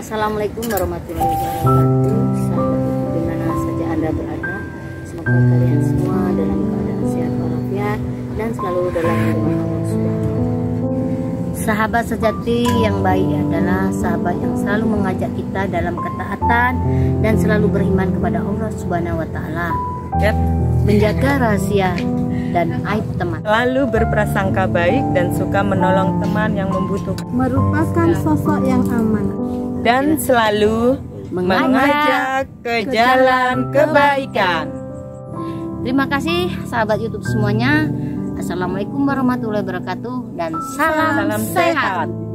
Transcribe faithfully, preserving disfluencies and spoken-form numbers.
Assalamualaikum warahmatullahi wabarakatuh. Sahabat YouTube di mana saja Anda berada, semoga kalian semua dalam keadaan sehat walafiat dan selalu dalam lindungan Allah Subhanahu wa Ta'ala. Sahabat sejati yang baik adalah sahabat yang selalu mengajak kita dalam ketaatan dan selalu beriman kepada Allah Subhanahu wa Ta'ala, menjaga rahasia dan aib teman, lalu berprasangka baik dan suka menolong teman yang membutuhkan, merupakan sosok yang aman dan selalu mengajak ke jalan kebaikan. Terima kasih sahabat YouTube semuanya. Assalamualaikum warahmatullahi wabarakatuh dan salam, Salam sehat. sehat.